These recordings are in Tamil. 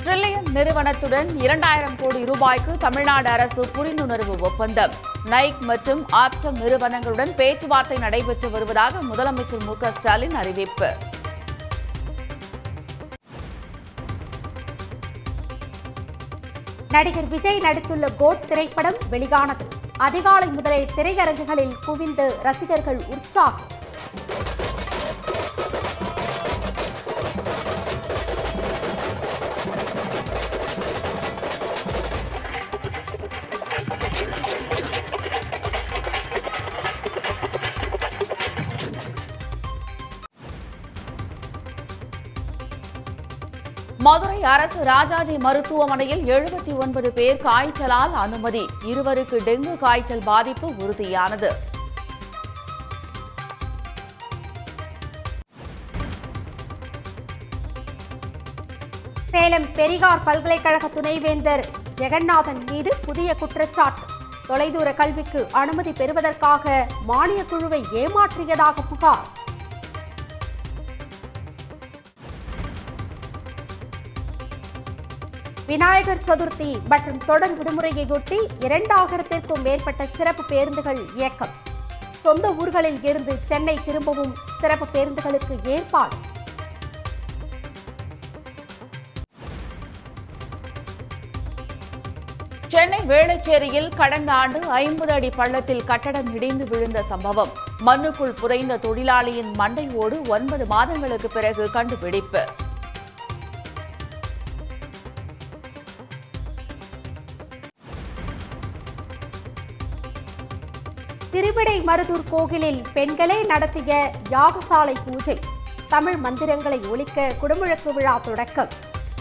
டிரில்லியன் நிறுவனத்துடன் 2000 கோடி ரூபாய்க்கு தமிழ்நாடு அரசு புரிந்துணர்வு ஒப்பந்தம். நைக் மற்றும் ஆப்டம் நிறுவனங்களுடன் பேச்சுவார்த்தை நடைபெற்று வருவதாக முதலமைச்சர் மு.க.ஸ்டாலின் அறிவிப்பு. நடிகர் விஜய் நடித்துள்ள கோட் திரைப்படம் வெளியானது. அதிகாலை முதலே திரையரங்குகளில் குவிந்து ரசிகர்கள் உற்சாகம். மதுரை அரசு ராஜாஜி மருத்துவமனையில் 79 பேர் காய்ச்சலால் அனுமதி. 2 டெங்கு காய்ச்சல் பாதிப்பு உறுதியானது. சேலம் பெரியார் பல்கலைக்கழக துணைவேந்தர் ஜெகநாதன் மீது புதிய குற்றச்சாட்டு. தொலைதூர கல்விக்கு அனுமதி பெறுவதற்காக மானியக் குழுவை ஏமாற்றியதாக புகார். விநாயகர் சதுர்த்தி மற்றும் தொடர் விடுமுறையொட்டி 2000த்திற்கும் மேற்பட்ட சிறப்பு பேருந்துகள் இயக்கம். சொந்த ஊர்களில் இருந்து சென்னை திரும்பவும் சிறப்பு பேருந்துகளுக்கு ஏற்பாடு. சென்னை வேளச்சேரியில் கடந்த ஆண்டு 50 அடி பள்ளத்தில் கட்டடம் இடிந்து விழுந்த சம்பவம். மண்ணுக்குள் புதைந்த தொழிலாளியின் மண்டை ஓடு 9 மாதங்களுக்கு பிறகு கண்டுபிடிப்பு. திருவிடைமருதூர் கோயிலில் பெண்களே நடத்திய யாகசாலை பூஜை. தமிழ் மந்திரங்களை ஒலிக்க குடமுழக்கு விழா தொடக்கம்.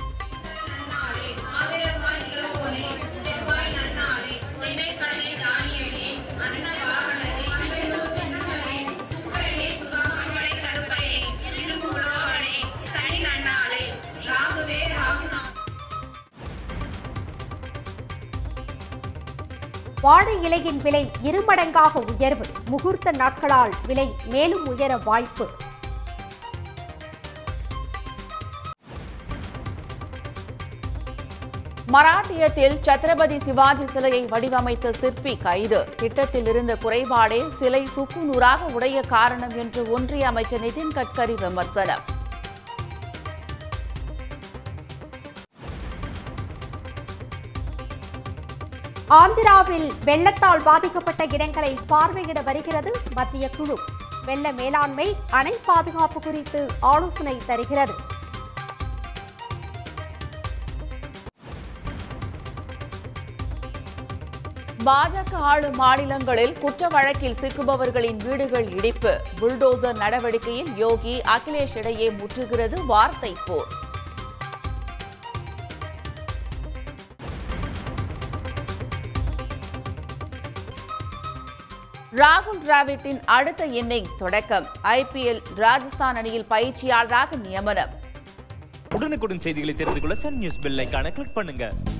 வாழை இலையின் விலை 2 மடங்காக உயர்வு. முகூர்த்த நாட்களால் விலை மேலும் உயர வாய்ப்பு. மராட்டியத்தில் சத்ரபதி சிவாஜி சிலையை வடிவமைத்த சிற்பி கைது. திட்டத்தில் இருந்த குறைபாடே சிலை சுக்குநூறாக உடைய காரணம் என்று ஒன்றிய அமைச்சர் நிதின் கட்கரி விமர்சனம். ஆந்திராவில் வெள்ளத்தால் பாதிக்கப்பட்ட இடங்களை பார்வையிட வருகிறது மத்திய குழு. வெள்ள மேலாண்மை, அணை பாதுகாப்பு குறித்து ஆலோசனை தருகிறது. பாஜக ஆளும் மாநிலங்களில் குற்ற வழக்கில் சிக்குபவர்களின் வீடுகள் இடிப்பு. புல்டோசர் நடவடிக்கையில் யோகி, அகிலேஷ் இடையே முற்றுகிறது வார்த்தை போர். ராகுல் டிராவிட்டின் அடுத்த இன்னிங்ஸ் தொடக்கம். ஐபிஎல் ராஜஸ்தான் அணியில் பயிற்சியாளராக நியமனம். உடனுக்குடன் செய்திகளை தெரிந்து கொள்ள சன் நியூஸ் பெல் ஐகானை கிளிக் பண்ணுங்க.